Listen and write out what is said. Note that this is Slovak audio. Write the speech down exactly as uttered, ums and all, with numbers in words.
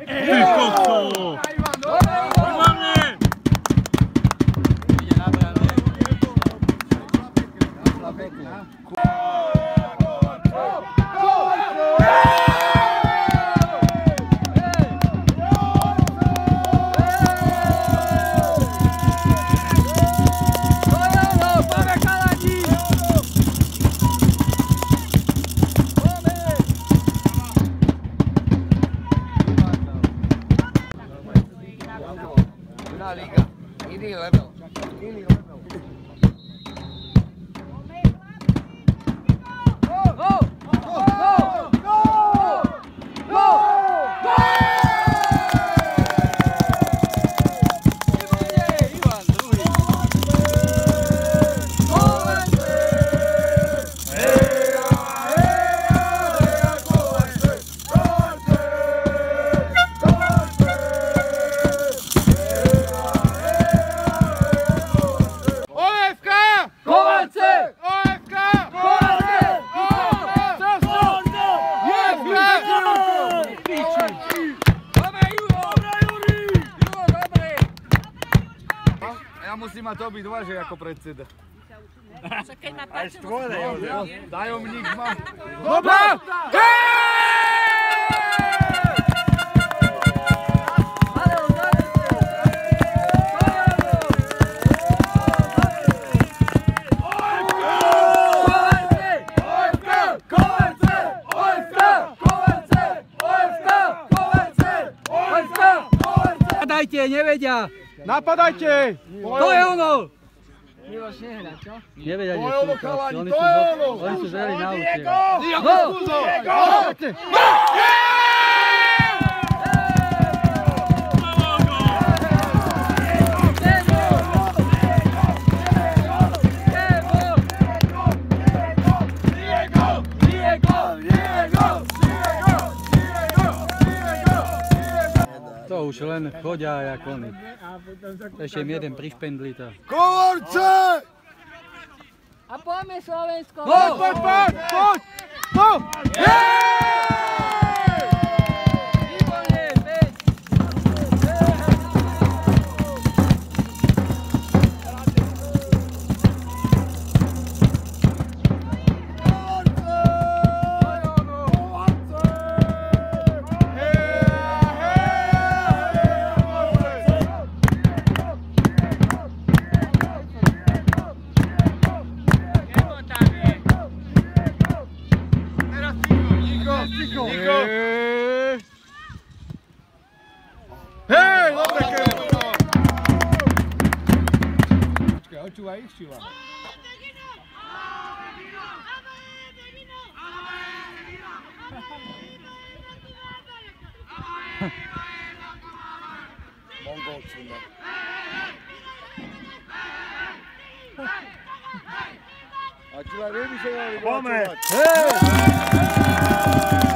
Ty kokso! Výborne! Ide na bránu. Liga. Ini level. Ini level. Go! Go! Go! Go! Go! Go! Ivan, druhý. Ja musím mať obidva, že ako predseda. Keď má Aj štvore, tajomník má. Dobre! Napadajte, nevedia! Napadajte! To je ono! Miloš nehľa, čo? Nevedia, To kde je sú ono, chlapci, chalani, oni to sú, je zo- ono! oni sú zreli na úte. To už len chodia jak oni. Ešte im jeden prišpendli to. Kovorce! A poďme Slovensko! Poď, poď, poď! Poď! Poď! Výborne, päť! Hej, dobre, Kevo! Počkaj, očúvaj ich, Šila. Mongolčina. A Čila, vie by sa mali Poďme. Hej!